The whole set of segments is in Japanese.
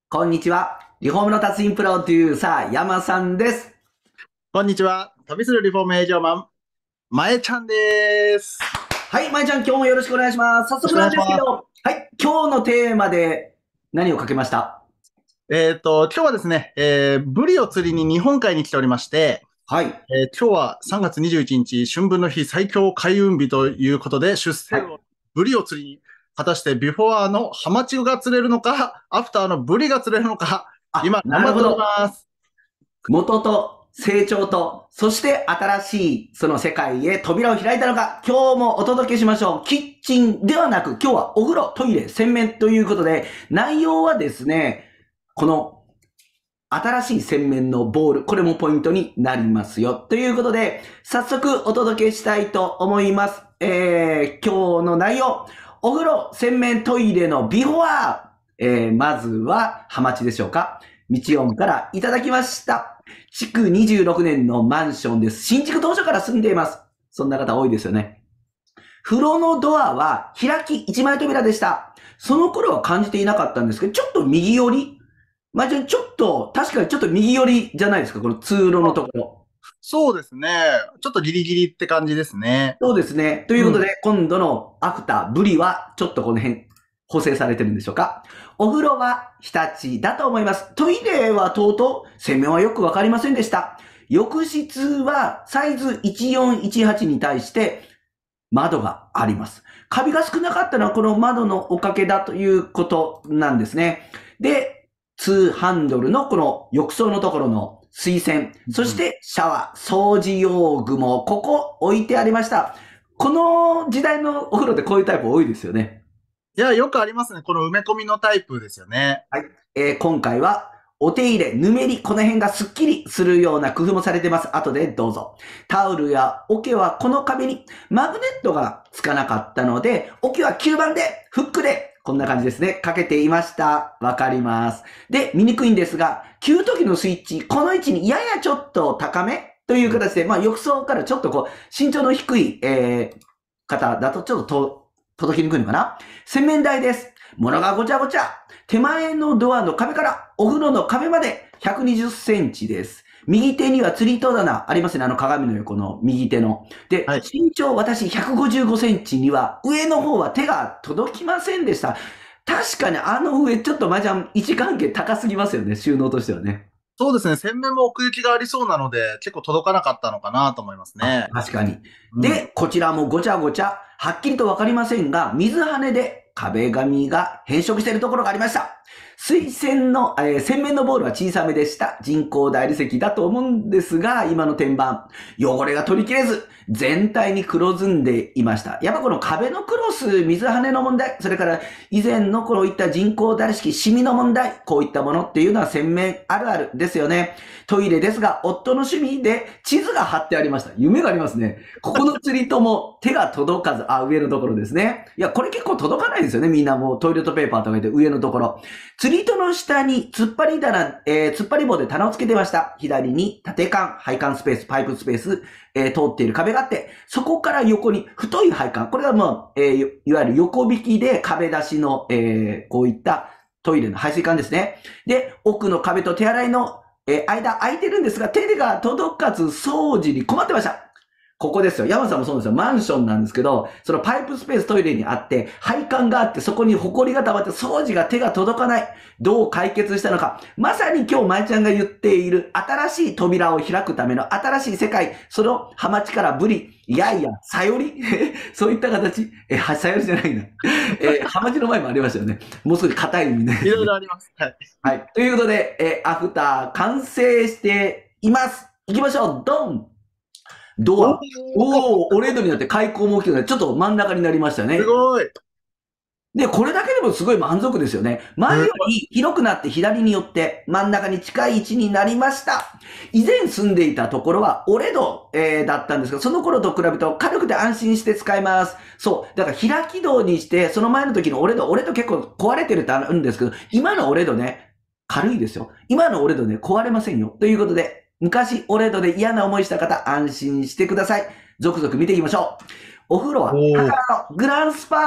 こんにちは。リフォームの達人プロデューサー、山さんです。 こんにちは。旅するリフォーム営業マン、まえちゃんです。 はい、まいちゃん、今日もよろしくお願いします。早よろしくお願速なんいします。 ですけど、はい、今日のテーマで何をかけました？ 今日はですね、ブリを釣りに日本海に来ておりまして、 はい、 今日は3月21日、春分の日最強開運日ということで、出世はい。 魚、ブリを釣りに、果たしてビフォアのハマチが釣れるのか、アフターのブリが釣れるのか、 あ、 今頑張っておりなるほど。 ます。 元と成長と、そして新しいその世界へ扉を開いたのか、今日もお届けしましょう。キッチンではなく、今日はお風呂、トイレ、洗面ということで、内容はですね、この新しい洗面のボール、これもポイントになりますよ。ということで、早速お届けしたいと思います。今日の内容、お風呂、洗面、トイレのビフォア。まずは、ハマチでしょうか。道音からいただきました。築26年のマンションです。新築当初から住んでいます。そんな方多いですよね。風呂のドアは開き一枚扉でした。その頃は感じていなかったんですけど、ちょっと右寄り。まあ、じゃあちょっと、確かにちょっと右寄りじゃないですか、この通路のところ。 そうですね。ちょっとギリギリって感じですね。 そうですね。といううん。 ことで、今度のアフター、ブリは、ちょっとこの辺、補正されてるんでしょうか。お風呂は日立だと思います。トイレはとうとう、洗面はよくわかりませんでした。浴室はサイズ1418に対して窓があります。カビが少なかったのはこの窓のおかげだということなんですね。で、2ハンドルのこの浴槽のところの水栓、そしうん。 てシャワー、掃除用具もここ置いてありました。この時代のお風呂でこういうタイプ多いですよね。 いや、よくありますね。この埋め込みのタイプですよね。 はい。今回はお手入れ、ぬめり、この辺がスッキリするような工夫もされてます。後でどうぞ。タオルや桶はこの壁にマグネットがつかなかったので、桶は吸盤で、フックで、こんな感じですね。かけていました。わかります。で、見にくいんですが、吸時のスイッチ、この位置にややちょっと高めという形で、まあ浴槽からちょっとこう、身長の低い、方だとちょっと届きにくいのかな。洗面台です。物がごちゃごちゃ。手前のドアの壁からお風呂の壁まで120センチです。右手には釣り戸棚ありますね。鏡の横の右手の。で、 はい。 身長私155センチには上の方は手が届きませんでした。確かにあの上ちょっと麻雀位置関係高すぎますよね。収納としてはね。 そうですね。洗面も奥行きがありそうなので、結構届かなかったのかなと思いますあ、 ね。 確かに。 うん。 で、こちらもごちゃごちゃ、はっきりとわかりませんが、水跳ねで壁紙が変色しているところがありました。水洗の、洗面のボールは小さめでした。人工大理石だと思うんですが、今の天板、汚れが取り切れず、全体に黒ずんでいました。やっぱこの壁のクロス、水跳ねの問題、それから以前のこういった人工大理石、シミの問題、こういったものっていうのは洗面あるあるですよね。トイレですが、夫の趣味で地図が貼ってありました。夢がありますね。ここの釣りとも手が届かず、上のところですね。いや、これ結構届かないですよね。みんなもうトイレットペーパーとか言って上のところ。釣り戸の下に突っ張り棚、突っ張り棒で棚をつけてました。左に縦管、配管スペース、パイプスペース、通っている壁があって、そこから横に太い配管。これがもう、いわゆる横引きで壁出しの、こういったトイレの排水管ですね。で、奥の壁と手洗いの間空いてるんですが、手が届かず掃除に困ってました。ここですよ。山さんもそうですよ。マンションなんですけど、そのパイプスペーストイレにあって、配管があって、そこに埃が溜まって、掃除が手が届かない。どう解決したのか。まさに今日、舞ちゃんが言っている、新しい扉を開くための新しい世界、そのハマチからブリ、いやいや、さよりそういった形、さよりじゃないな。ハマチの前もありましたよね。もうすぐ硬い意味でいろいすね。 ろあります。はい。 はい。ということで、アフター完成しています。行きましょう。ドンドおア。おー、オレンドになって開口も大きくなって、ちょっと真ん中になりましたすね。 ごい。 で、これだけでもすごい満足ですよね。前よすごい。 り広くなって左に寄って真ん中に近い位置になりました。以前住んでいたところはオレド、だったんですが、その頃と比べると軽くて安心して使えます。そう。だから開き戸にして、その前の時のオレド結構壊れてるってあるんですけど、今のオレドね、軽いですよ。今のオレドね、壊れませんよ。ということで、昔オレドで嫌な思いした方、安心してください。続々見ていきましょう。お風呂は、 おお。 宝のグランスパ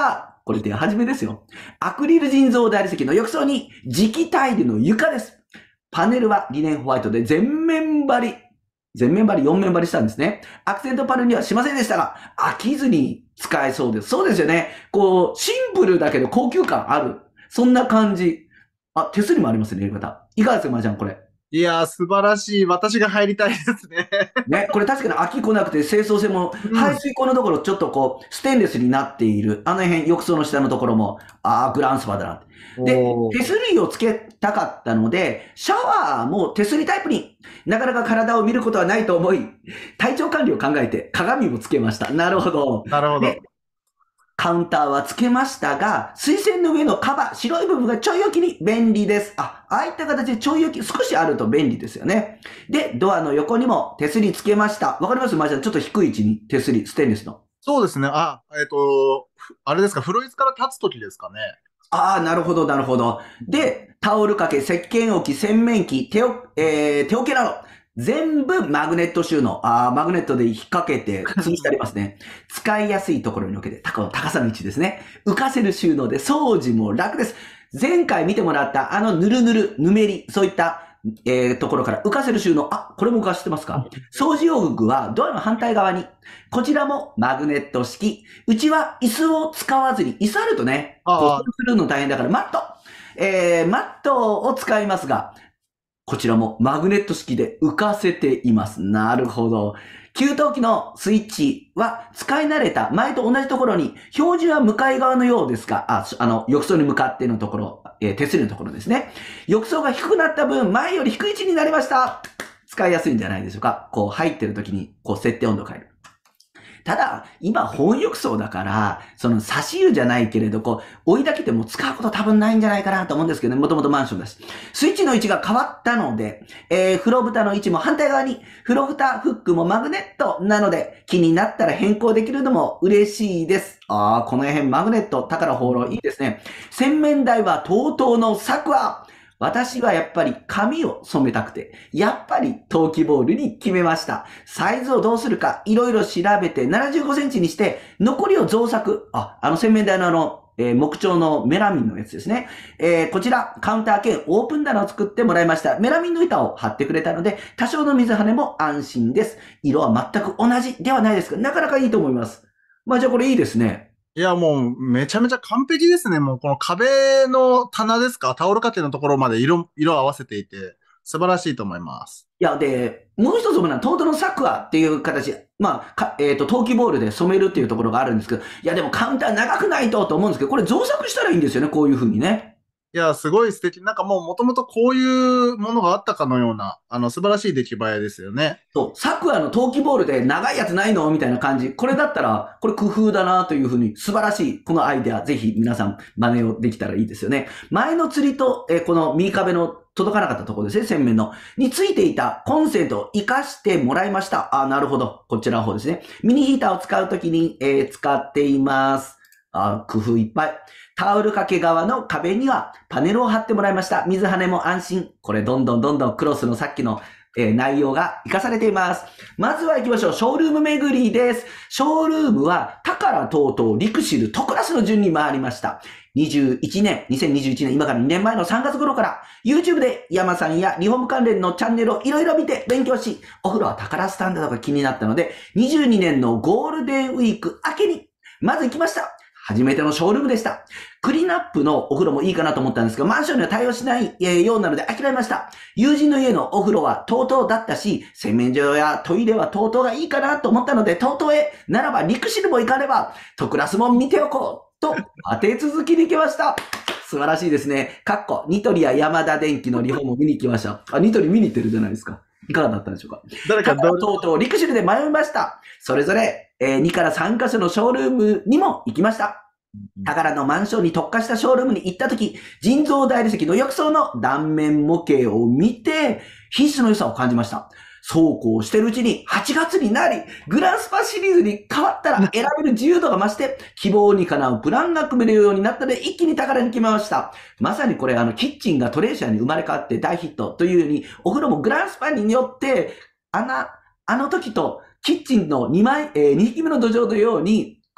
これ手始めですよ。アクリル人造大理石の浴槽に磁気タイルの床です。パネルはリネンホワイトで全面張り、4面張りしたんですね。アクセントパネルにはしませんでしたが、飽きずに使えそうです。そうですよね。こう、シンプルだけど高級感ある。そんな感じ。あ、手すりもありますね、やり方。いかがですか、まーちゃん、これ。 いやー、素晴らしい。私が入りたいですね。 ね、これ確かに飽き来なくて清掃性も、 うん。 排水口のところちょっとこう、ステンレスになっている。あの辺、浴槽の下のところも、グランスパだな。で、 おー。 手すりをつけたかったので、シャワーも手すりタイプになかなか体を見ることはないと思い、体調管理を考えて鏡をつけました。なるほど。 なるほど。 で、カウンターはつけましたが、水栓の上のカバー、白い部分がちょい置きに便利です。ああいった形でちょい置き、少しあると便利ですよね。で、ドアの横にも手すりつけました。わかりますマーちゃん、ちょっと低い位置に手すり、ステンレスの。 そうですね。あれですか、風呂椅子から立つときですかね。 なるほど、なるほど。で、タオル掛け、石鹸置き、洗面器、手桶など、全部マグネット収納。マグネットで引っ掛けて吊るしてありますね。使いやすいところに置けて、高さの位置ですね。浮かせる収納で掃除も楽です。前回見てもらったぬるぬる、ぬめり、そういった、ところから浮かせる収納。これも浮かしてますか？掃除用具はドアの反対側に。こちらもマグネット式。うちは椅子を使わずに、椅子あるとね、こう、 ああ、 するの大変だからマット。マットを使いますが、こちらもマグネット式で浮かせています。なるほど。給湯器のスイッチは使い慣れた前と同じところに、表示は向かい側のようですが、浴槽に向かってのところ、手すりのところですね。浴槽が低くなった分、前より低い位置になりました。使いやすいんじゃないでしょうか。こう入ってる時に、こう設定温度を変える。ただ、今本浴槽だから、その差し湯じゃないけれど、こう、追いだけても使うこと多分ないんじゃないかなと思うんですけどね、もともとマンションだし。スイッチの位置が変わったので、風呂蓋の位置も反対側に、風呂蓋フックもマグネットなので、気になったら変更できるのも嬉しいです。この辺マグネット、宝放浪いいですね。洗面台は TOTO のサクア。私はやっぱり髪を染めたくて、やっぱり陶器ボールに決めました。サイズをどうするかいろいろ調べて75センチにして、残りを増作。洗面台の木彫のメラミンのやつですね。こちら、カウンター兼オープン棚を作ってもらいました。メラミンの板を貼ってくれたので、多少の水跳ねも安心です。色は全く同じではないですが、なかなかいいと思います。じゃあこれいいですね。 いや、もう、めちゃめちゃ完璧ですね。もう、この壁の棚ですか、タオル掛けのところまで色合わせていて、素晴らしいと思います。 いや、で、もう一つもトートのサクアっていう形、陶器ボールで染めるっていうところがあるんですけど、いや、でもカウンター長くないと思うんですけど、これ増作したらいいんですよね、こういう風にね。 いや、すごい素敵。なんかもう、もともとこういうものがあったかのような、素晴らしい出来栄えですよね。 そう、サクアの陶器ボールで長いやつないのみたいな感じ。これだったら、これ工夫だなというふうに、素晴らしい、このアイデア、ぜひ皆さん真似をできたらいいですよね。前の釣りと、この右壁の届かなかったところですね、洗面の。についていたコンセントを活かしてもらいました。なるほど。こちらの方ですね。ミニヒーターを使うときに、使っています。工夫いっぱい。タオル掛け側の壁にはパネルを貼ってもらいました。水跳ねも安心。これどんどんクロスのさっきの内容が活かされています。まずは行きましょう。ショールーム巡りです。ショールームは、タカラとうとう、リクシル、トクラスの順に回りました。2021年、今から2年前の3月頃から、YouTube で山さんやリフォーム関連のチャンネルをいろいろ見て勉強し、お風呂はタカラスタンダードが気になったので、22年のゴールデンウィーク明けに、まず行きました。初めてのショールームでした。クリーンアップのお風呂もいいかなと思ったんですが、マンションには対応しないようなので諦めました。友人の家のお風呂は TOTO だったし、洗面所やトイレは TOTO がいいかなと思ったので、TOTO へ、ならばリクシルも行かねば、トクラスも見ておこうと、当て続きに行きました。素晴らしいですね。ニトリやヤマダ電機のリフォームを見に行きました。ニトリ見に行ってるじゃないですか。いかがだったでしょうか。 誰かとうリクシルで迷いました。それぞれ、2から3カ所のショールームにも行きました。宝のマンションに特化したショールームに行ったとき、人造大理石の浴槽の断面模型を見て、品質の良さを感じました。そうこうしてるうちに8月になり、グランスパシリーズに変わったら選べる自由度が増して、希望にかなうプランが組めるようになったので、一気に宝に決めました。まさにこれキッチンがトレーシャーに生まれ変わって大ヒットというように、お風呂もグランスパによって、あの時とキッチンの2匹目の土壌のように、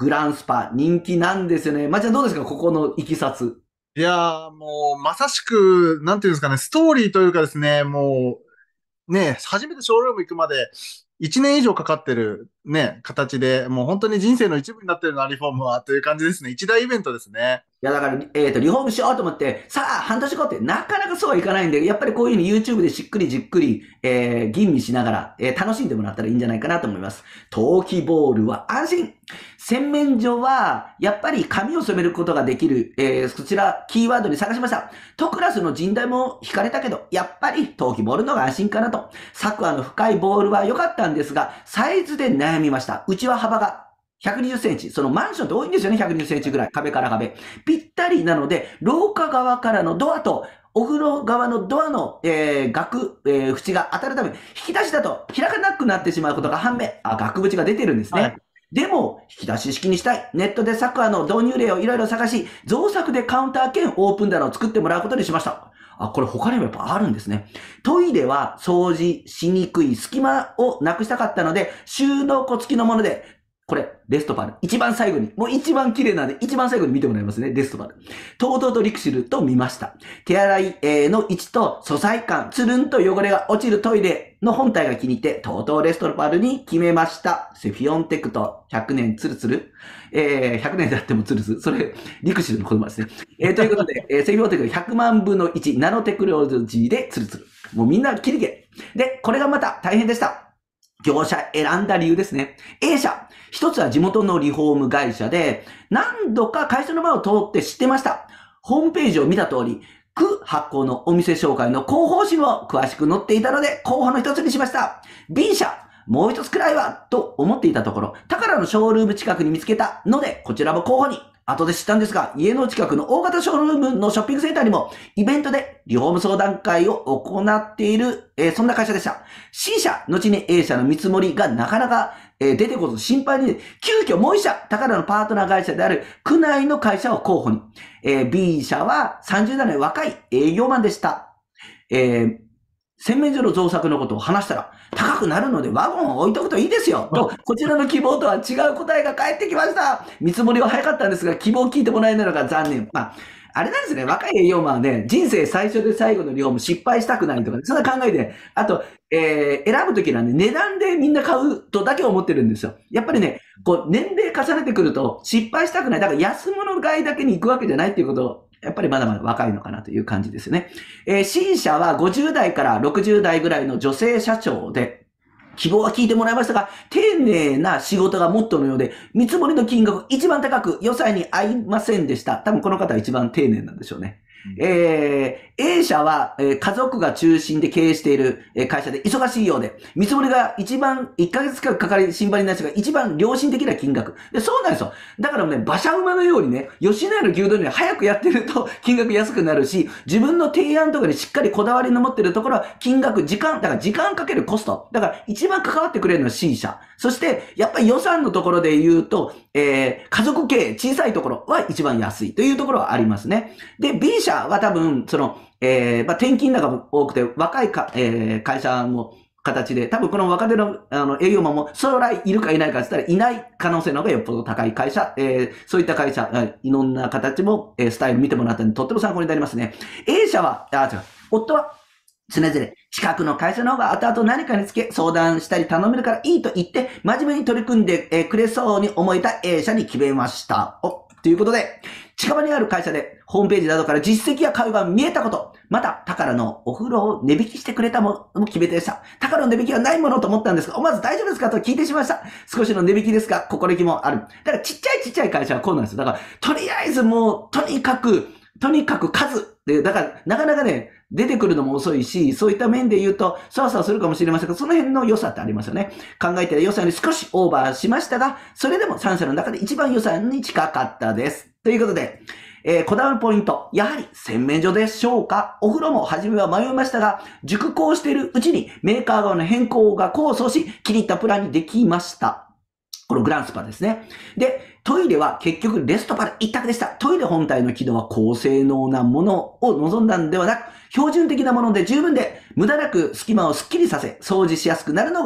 グランスパ人気なんですよね。まっちゃんどうですかここのいきさつ。 いやー、もう、まさしく、なんていうんですかね、ストーリーというかですね、もう、ね、初めてショールーム行くまで、1年以上かかってる、ね、形で、もう本当に人生の一部になってるな、リフォームは、という感じですね。一大イベントですね。 いや、だから、リフォームしようと思って、さあ、半年後ってなかなかそうはいかないんで、やっぱりこういうふうに YouTube でしっくりじっくり、吟味しながら、楽しんでもらったらいいんじゃないかなと思います。陶器ボールは安心。洗面所は、やっぱり髪を染めることができる、こちら、キーワードに探しました。トクラスの人代も惹かれたけど、やっぱり陶器ボールの方が安心かなと。サクアの深いボールは良かったんですが、サイズで悩みました。うちは幅が120センチ。そのマンションって多いんですよね、120センチぐらい。壁から壁。ぴったりなので、廊下側からのドアと、お風呂側のドアの、額、縁が当たるため、引き出しだと開かなくなってしまうことが判明。額縁が出てるんですね。 はい。 でも、引き出し式にしたい。ネットでサクアの導入例をいろいろ探し、造作でカウンター兼オープン棚を作ってもらうことにしました。これ他にもやっぱあるんですね。トイレは掃除しにくい隙間をなくしたかったので、収納庫付きのもので、これ、レストパル。一番最後に、もう一番綺麗なんで、一番最後に見てもらいますね、レストパル。とうとうとリクシルと見ました。手洗いの位置と素材感、つるんと汚れが落ちるトイレの本体が気に入って、とうとうレストパルに決めました。セフィオンテクト、100年ツルツル。100年経ってもツルツル。それ、リクシルの言葉ですね。ということで、セフィオンテクト100万分の1、ナノテクノロジーでツルツル。もうみんな切り毛。で、これがまた大変でした。業者選んだ理由ですね。A 社。一つは地元のリフォーム会社で、何度か会社の場を通って知ってました。ホームページを見た通り、区発行のお店紹介の広報誌も詳しく載っていたので、候補の一つにしました。B 社。もう一つくらいは、と思っていたところ、宝のショールーム近くに見つけたので、こちらも候補に。後で知ったんですが、家の近くの大型ショールームのショッピングセンターにも、イベントでリフォーム相談会を行っている、そんな会社でした。C 社、後に A 社の見積もりがなかなか、出てこず心配に、急遽もう一社、宝のパートナー会社である区内の会社を候補に。B 社は30代の若い営業マンでした。洗面所の造作のことを話したら、高くなるのでワゴンを置いとくといいですよ。と、こちらの希望とは違う答えが返ってきました。見積もりは早かったんですが、希望を聞いてもらえないのが残念。あれなんですね。若い営業マンはね、人生最初で最後のリフォーム失敗したくないとか、そんな考えで、あと、選ぶときはね、値段でみんな買うとだけ思ってるんですよ。やっぱりね、年齢重ねてくると失敗したくない。だから安物買いだけに行くわけじゃないっていうことを、やっぱりまだまだ若いのかなという感じですよね。C 社は50代から60代ぐらいの女性社長で、希望は聞いてもらいましたが、丁寧な仕事がモットーのようで、見積もりの金額一番高く予算に合いませんでした。多分この方は一番丁寧なんでしょうね。A 社は、家族が中心で経営している会社で忙しいようで、見積もりが一番1ヶ月間かかり心配になっちゃうが一番良心的な金馬なんですよ。だからね、馬車馬のようにね、吉野家の牛丼に早くやってると金額安くなるし、自分の提案とかにしっかりこだわりの持ってるところは金額、だから時間かけるコスト。だから一番関わってくれるのは C 社。そして、やっぱり予算のところで言うと、家族経営、小さいところは一番安いというところはありますね。で、B 社は多分、転勤なんかも多くて、若い会社の形で、多分この若手の、営業マンも将来いるかいないかって言ったらいない可能性の方がよっぽど高い会社、そういった会社、いろんな形も、スタイル見てもらったんで、とっても参考になりますね。A 社は、夫は、常々、近くの会社の方が後々何かにつけ相談したり頼めるからいいと言って、真面目に取り組んでくれそうに思えた A 社に決めました。ということで、近場にある会社でホームページなどから実績や会話が見えたこと、また、宝のお風呂を値引きしてくれたものも決め手でした。宝の値引きはないものと思ったんですが、まず大丈夫ですかと聞いてしまいました。少しの値引きですが、心意気もある。だからちっちゃい会社はこうなんですよ。だから、とりあえずもう、とにかく数。で、だから、なかなかね、出てくるのも遅いし、そういった面で言うと、そわそわするかもしれませんが、その辺の良さってありますよね。考えてる予算に少しオーバーしましたが、それでも3社の中で一番予算に近かったです。ということで、こだわるポイント。やはり洗面所でしょうか。お風呂も初めは迷いましたが、熟考しているうちにメーカー側の変更が構想し、気に入ったプランにできました。このグランスパですね。で、トイレは結局レストパル一択でした。トイレ本体の機能は高性能なものを望んだんではなく、標準的なもので十分で無駄なく隙間をスッキリさせ、掃除しやすくなるのが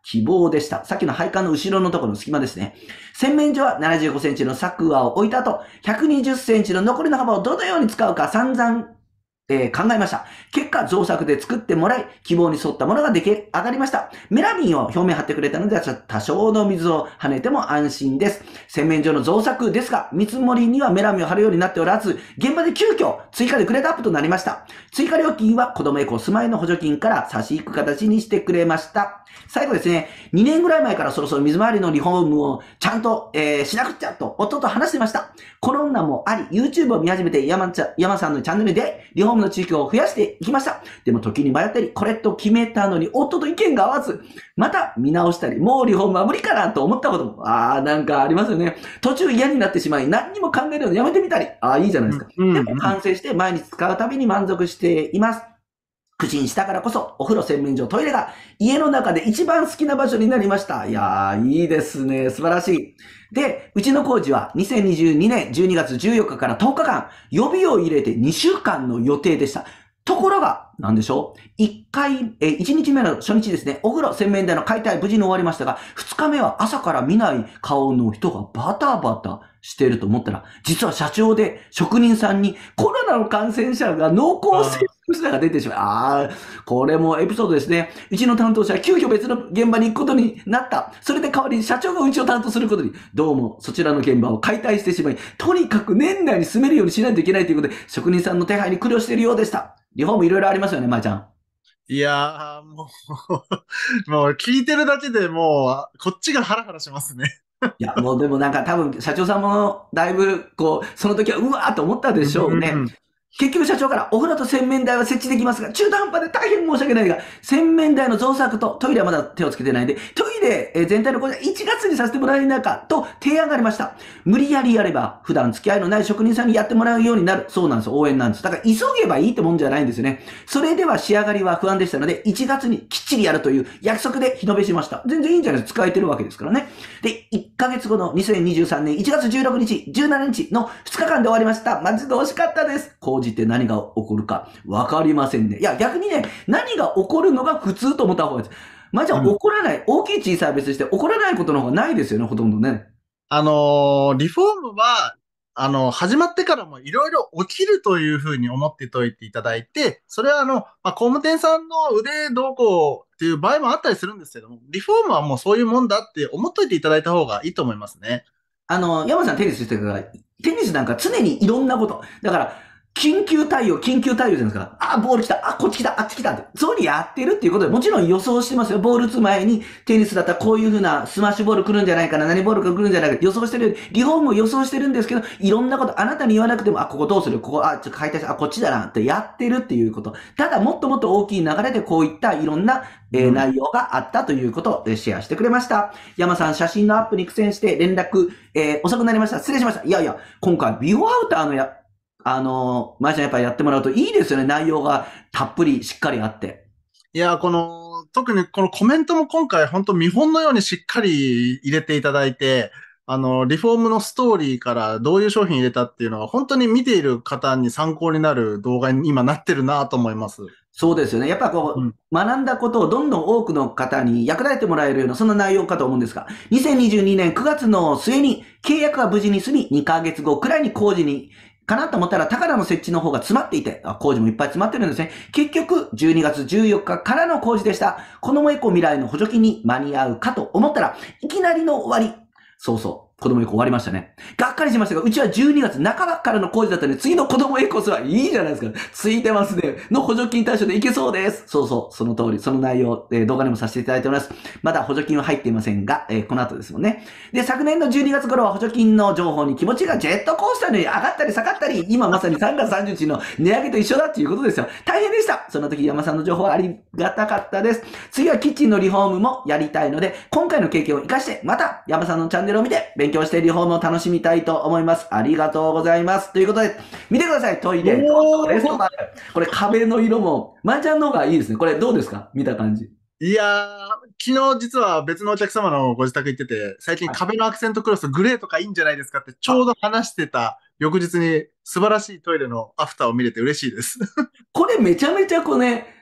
希望でした。さっきの配管の後ろのところの隙間ですね。洗面所は75センチの柵輪を置いた後、120センチの残りの幅をどのように使うか散々考えました。結果、造作で作ってもらい、希望に沿ったものが出来上がりました。メラミンを表面貼ってくれたので、多少の水を跳ねても安心です。洗面所の造作ですが、見積もりにはメラミンを貼るようになっておらず、現場で急遽追加でグレードアップとなりました。追加料金は子供エコ住まいの補助金から差し引く形にしてくれました。最後ですね、2年ぐらい前からそろそろ水回りのリフォームをちゃんと、しなくちゃと夫と話してました。コロナもあり、YouTube を見始めて山さんのチャンネルでリフォームの地域を増やしていきました。でも時に迷ったり、これと決めたのに夫と意見が合わず、また見直したり、もうリフォームは無理かなと思ったことも、なんかありますよね。途中嫌になってしまい、何にも考えるのやめてみたり、いいじゃないですか。でも完成して毎日使うたびに満足しています。苦心したからこそ、お風呂、洗面所、トイレが家の中で一番好きな場所になりました。いやー、いいですね。素晴らしい。で、うちの工事は2022年12月14日から10日間、予備を入れて2週間の予定でした。ところが、なんでしょう ?1 日目の初日ですね、お風呂、洗面台の解体無事に終わりましたが、2日目は朝から見ない顔の人がバタバタしてると思ったら、実は社長で職人さんにコロナの感染者が濃厚接触者が出てしまう。これもエピソードですね。うちの担当者は急遽別の現場に行くことになった。それで代わりに社長がうちを担当することに、どうもそちらの現場を解体してしまい、とにかく年内に進めるようにしないといけないということで、職人さんの手配に苦慮しているようでした。リフォームいろいろありますよね、まーちゃん。 いやー、もうもう聞いてるだけでもう、こっちがハラハラしますね。 いや、もうでもなんか多分社長さんもだいぶその時はうわーと思ったでしょうね。結局社長からお風呂と洗面台は設置できますが、中途半端で大変申し訳ないが、洗面台の造作とトイレはまだ手をつけてないんで、トイレ全体の工事は1月にさせてもらえないかと提案がありました。無理やりやれば、普段付き合いのない職人さんにやってもらうようになる。そうなんです。応援なんです。だから急げばいいってもんじゃないんですよね。それでは仕上がりは不安でしたので、1月にきっちりやるという約束で日延べしました。全然いいんじゃないですか。使えてるわけですからね。で、1ヶ月後の2023年1月16日、17日の2日間で終わりました。マジで惜しかったです。工事って何が起こるかわかりませんね。いや、逆にね、何が起こるのが普通と思った方がいいです。まあ、じゃあ起こらない、大きい小さいは別にして起こらないことの方がないですよね、ほとんどね。 リフォームは、始まってからもいろいろ起きるというふうに思っておいていただいて、それは工務店さんの腕どうこうっていう場合もあったりするんですけども、リフォームはもうそういうもんだって思っといていただいた方がいいと思いますね。 山さんテニスしてるから、テニスなんか常にいろんなこと。だから、緊急対応じゃないですか。ボール来た。こっち来た。あっち来たって。そういうふうにやってるっていうことで、もちろん予想してますよ。ボール打つ前に、テニスだったらこういうふうなスマッシュボール来るんじゃないかな、何ボールが来るんじゃないか、予想してる。リフォームも予想してるんですけど、いろんなこと、あなたに言わなくても、ここどうするここ、ちょっと解体して、こっちだなってやってるっていうこと。ただ、もっともっと大きい流れでこういったいろんな、内容があったということをシェアしてくれました。山さん、写真のアップに苦戦して連絡、遅くなりました。失礼しました。いやいや、今回、ビフォーアウターのまーちゃんやっぱりやってもらうといいですよね。内容がたっぷりしっかりあって。 いや、特にこのコメントも今回本当見本のようにしっかり入れていただいて、リフォームのストーリーからどういう商品入れたっていうのは本当に見ている方に参考になる動画に今なってるなと思います。 そうですよね。やっぱ学んだことをどんどん多くの方に役立ててもらえるような、そんな内容かと思うんですが、2022年9月の末に契約が無事に済み、2ヶ月後くらいに工事にかなと思ったら、高田の設置の方が詰まっていて、工事もいっぱい詰まってるんですね。結局、12月14日からの工事でした。子供エコ未来の補助金に間に合うかと思ったら、いきなりの終わり。そうそう。子供エコ終わりましたね。がっかりしましたが、うちは12月半ばからの工事だったので、次の子供エコスはいいじゃないですか。ついてますね。の補助金対象でいけそうです。そうそう。その通り。その内容、動画にもさせていただいております。まだ補助金は入っていませんが、この後ですもんね。で、昨年の12月頃は補助金の情報に気持ちがジェットコースターに上がったり下がったり、今まさに3月30日の値上げと一緒だっていうことですよ。大変でした。その時山さんの情報はありがたかったです。次はキッチンのリフォームもやりたいので、今回の経験を活かして、また山さんのチャンネルを見て勉強してリフォームを楽しみたいと思います。ありがとうございます。ということで、見てください。トイレ、レストラン。これ壁の色も、まーちゃんの方がいいですね。これどうですか見た感じ。 いやー、昨日実は別のお客様のご自宅行ってて、最近壁のアクセントクロスグレーとかいいんじゃないですかってちょうど話してた翌日に素晴らしいトイレのアフターを見れて嬉しいです。 これめちゃめちゃ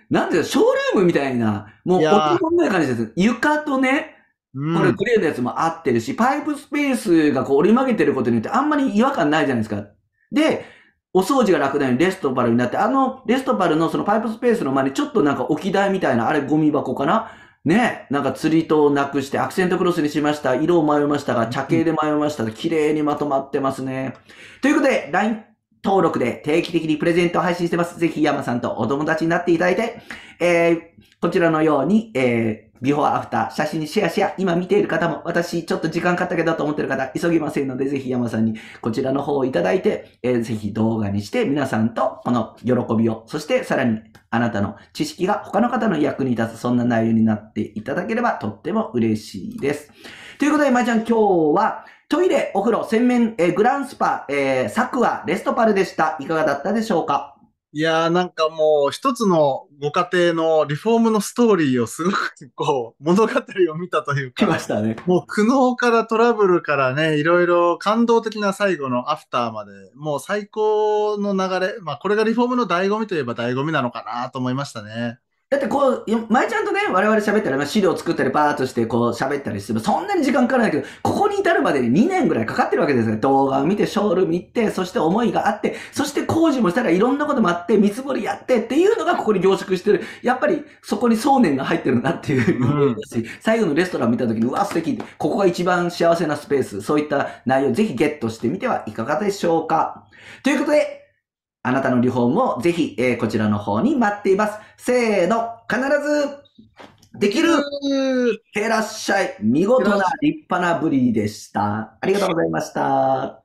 なんていうか、ショールームみたいな、もう、 いやー、 お手本みたいな感じです。床とね、これうん。 グレーのやつも合ってるし、パイプスペースがこう折り曲げてることによってあんまり違和感ないじゃないですか。で、お掃除が楽なようにレストパルになって、レストパルのそのパイプスペースの前にちょっとなんか置き台みたいな、あれゴミ箱かなね、なんか釣り糸をなくしてアクセントクロスにしました。色を迷いましたが、茶系で迷いましたが、綺麗にまとまってますね。ということで、LINE 登録で定期的にプレゼントを配信してます。ぜひ山さんとお友達になっていただいて、こちらのように、ビフォーアフター、写真にシェア。今見ている方も、私ちょっと時間かかったけどと思っている方、急ぎませんので、ぜひ山さんにこちらの方をいただいて、ぜひ動画にして皆さんとこの喜びを、そしてさらにあなたの知識が他の方の役に立つ、そんな内容になっていただければとっても嬉しいです。ということで、まいちゃん今日は、トイレ、お風呂、洗面、グランスパ、サクア、レストパルでした。いかがだったでしょうか？ いやーなんかもう一つのご家庭のリフォームのストーリーをすごく物語を見たという来まか、 したね。 もう苦悩からトラブルからね、いろいろ感動的な最後のアフターまで、もう最高の流れ。まあこれがリフォームの醍醐味といえば醍醐味なのかなと思いましたね。 だってこう、前ちゃんとね、我々喋ったり、資料作ったり、バーっとしてこう喋ったりしても、そんなに時間かからないけど、ここに至るまでに2年ぐらいかかってるわけですよ。動画を見て、ショールーム行って、そして思いがあって、そして工事もしたらいろんなこともあって、見積もりやってっていうのがここに凝縮してる。やっぱりそこに想念が入ってるなっていう思いだし、最後のレストラン見た時に、うわ、素敵。ここが一番幸せなスペース。そういった内容をぜひゲットしてみてはいかがでしょうか。ということで、あなたのリフォームをぜひ、こちらの方に待っています。せーの、必ずできる。いってらっしゃい。見事な立派なブリでした。ありがとうございました。